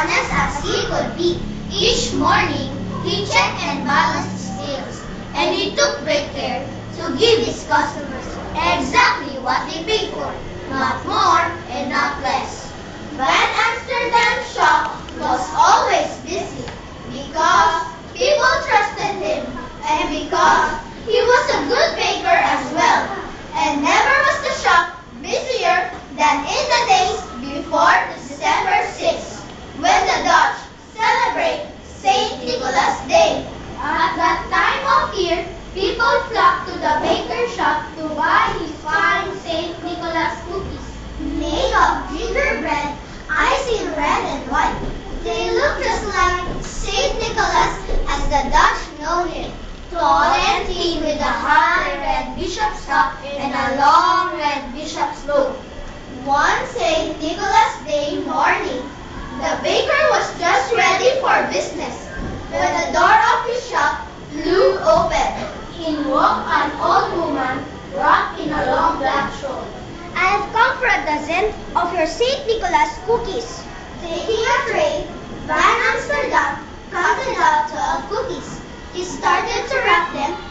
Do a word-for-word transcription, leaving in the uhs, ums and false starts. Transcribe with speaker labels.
Speaker 1: honest as he could be. Each morning, he checked and balanced his sales, and he took great care to give his customers exactly what they paid for, not more and not less. Van Amsterdam's shop was always busy because people trusted him and because he was a good baker as well. And never was the shop busier than in the days before December sixth, when the Dutch celebrate Saint Nicholas Day. At that time of year, people flocked to the baker's shop to buy his fine Saint Nicholas cookies, made of gingerbread, iced in red and white. They look just like Saint Nicholas as the Dutch know him, tall and thin with a high red bishop's cap and a long red bishop's robe. One Saint Nicholas Day morning, the baker was just ready for business when the door of his shop flew open. In walked an old woman wrapped in a long black shawl.
Speaker 2: I have come for a dozen of your Saint Nicholas cookies.
Speaker 1: Taking a tray, Van Amsterdam counted out twelve cookies. He started to wrap them